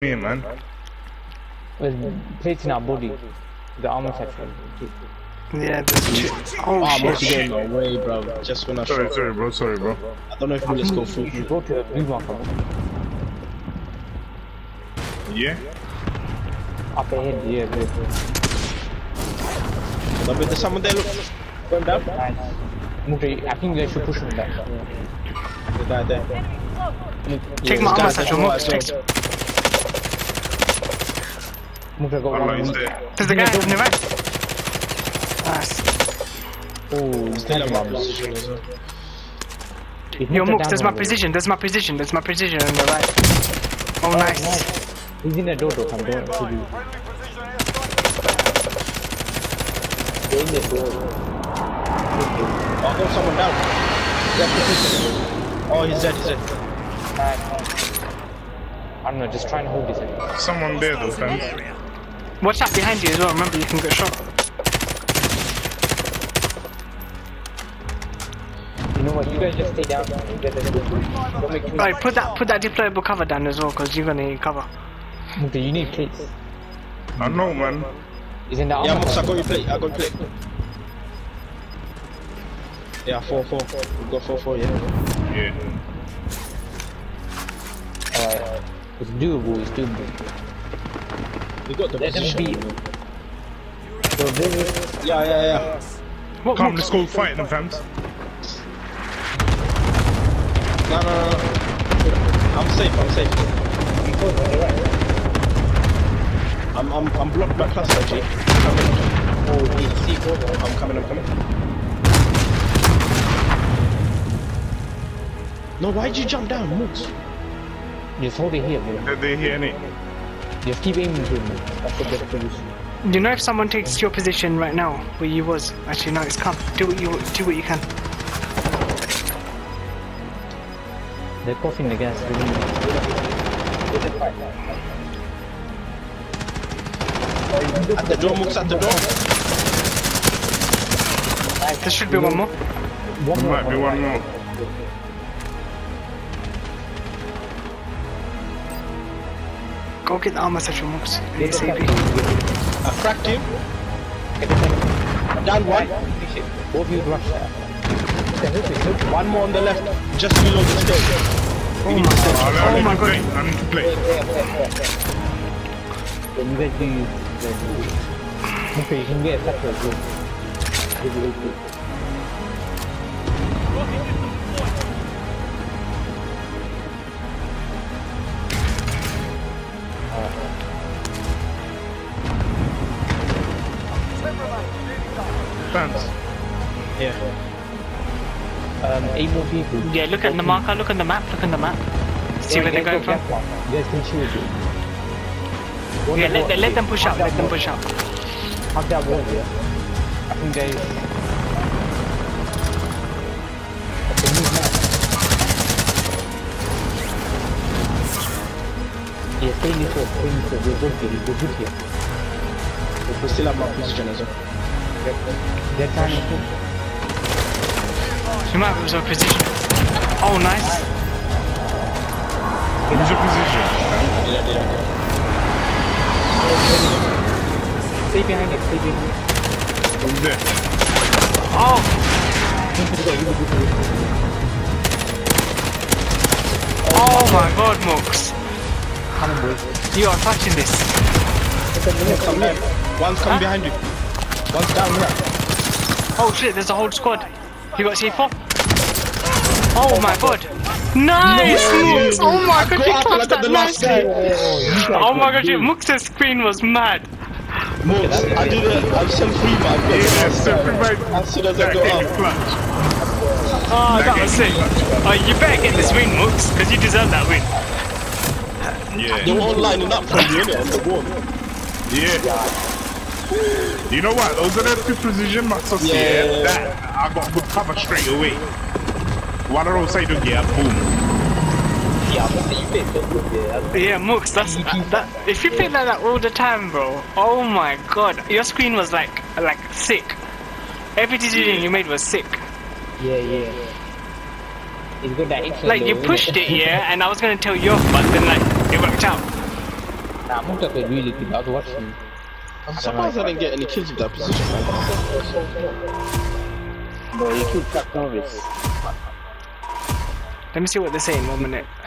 Me, man. With plates in our body. The armor section. Yeah, there's two. Oh, Mukz, shit. you're getting away, bro. Just when I Sorry, shot. sorry, bro. Sorry, bro. I don't know if bullets go through. You should go to the blue marker. Yeah? Up ahead, yeah, bro. There's someone there, look. Going down. Nice. Mukz, I think they should push him back. The guy there. Check my armor satchel, Mukz. Check. Mukz, I got Allah one. is there. There's the guy on the right. Nice. Oh, Still in my position as well. Yo, Mukz, there's my position. There's my position. There's my position on the right. Oh, nice. He's in the door, though. I'm going to you. They're in the door. Oh, I got someone down. Oh, he's dead, he's dead. I don't know, just try and hold this in. Someone there, though, fam. Watch out behind you as well. Remember, you can get shot. You know what, you guys just stay down. Don't make too Right, put that deployable cover down as well, because you're gonna need cover. Mukz, you need plates. I know, man. He's in the armor. Yeah, Mukz, I section. got your plate, I got your plate. Yeah, 4-4. We got 4-4, yeah. Yeah. Alright. It's doable, it's doable. We got the Let them position. beat. So this is... Yeah. What, Come, Mukz? let's go fight them, fam. No. I'm safe. I'm blocked by cluster, G. I'm coming. No, why'd you jump down, Mukz? Just hold it here, bro. They're here, innit? Just keep aiming to him. That's the best position. You know, if someone takes your position right now, where you was, actually no, it's come. Do what you can. They're coughing the gas. At the door, Mukz, at the door. There should be one more. There might be one more. Go get the armor satchel, Mukz. ASAP. I cracked him. Down one. Both of you rush that. One more on the left, just below the stairs. Oh my god. Oh my god. I need to play. Then you guys do... Okay, you can get a sector as well. Fans. Yeah. 8 more people. Yeah, look at the marker, look at the map. See where they're going from. You guys can choose it. Yeah, let them push out, Have that wall here. I think they... Yeah, stay neutral. We're good here. We still have my position as well. They're trying to... You might have a position. Oh, nice. Who's your position? Yeah. Stay behind it. Who's there? Oh! Oh my god, Mukz. Come on, boys. You are touching this. Come down. One's coming behind you. One's down here. Oh shit, there's a whole squad. You got C4? Oh my god. Nice, Mukz! Oh my god, you touched that nicely. Oh my god, Mux's screen was mad. Mukz, I did it. I'm self-free, man. As soon as I got up. Oh, that was sick. Oh, you better get this win, Mukz, because you deserve that win. Yeah. They were all lining up for me, innit, on the wall. Yeah. You know what? Those are the two precision marks. Yeah. That I got good cover straight away. One of those side of yeah, boom. Yeah, I'm you fit so good there. Yeah, Mukz, that. If you play like that all the time, bro, oh my god, your screen was like sick. Every decision you made was sick. Yeah. It's good that Like, you pushed it, yeah, and I was gonna tell you off, but then, like, it worked out. Nah, Mukz played really good. I was watching. I'm surprised I didn't get any kills with that position, man. Bro, you killed Chuck Norris. Let me see what they're saying. 1 minute.